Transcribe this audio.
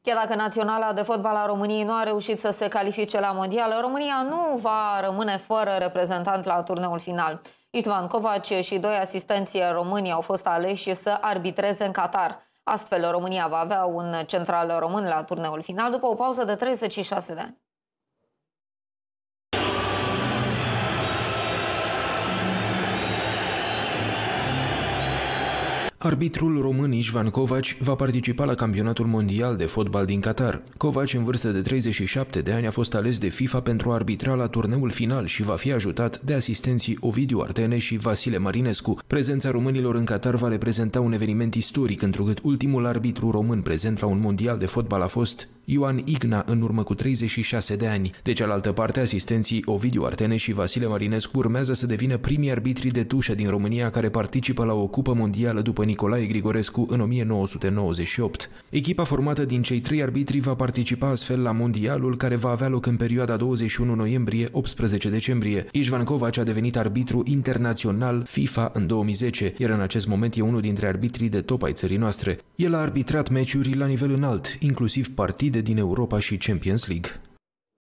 Chiar dacă naționala de fotbal a României nu a reușit să se califice la mondial, România nu va rămâne fără reprezentant la turneul final. Istvan Covaci și 2 asistenți români au fost aleși să arbitreze în Qatar. Astfel, România va avea un central român la turneul final după o pauză de 36 de ani. Arbitrul român Istvan Covaci va participa la campionatul mondial de fotbal din Qatar. Covaci, în vârstă de 37 de ani, a fost ales de FIFA pentru a arbitra la turneul final și va fi ajutat de asistenții Ovidiu Artene și Vasile Marinescu. Prezența românilor în Qatar va reprezenta un eveniment istoric, întrucât ultimul arbitru român prezent la un mondial de fotbal a fost Ioan Igna în urmă cu 36 de ani. De cealaltă parte, asistenții Ovidiu Artene și Vasile Marinescu urmează să devină primii arbitri de tușă din România care participă la o cupă mondială după Nicolae Grigorescu în 1998. Echipa formată din cei 3 arbitri va participa astfel la mondialul care va avea loc în perioada 21 noiembrie-18 decembrie. Istvan Covaci a devenit arbitru internațional FIFA în 2010, iar în acest moment e unul dintre arbitrii de top ai țării noastre. El a arbitrat meciuri la nivel înalt, inclusiv partide din Europa și Champions League.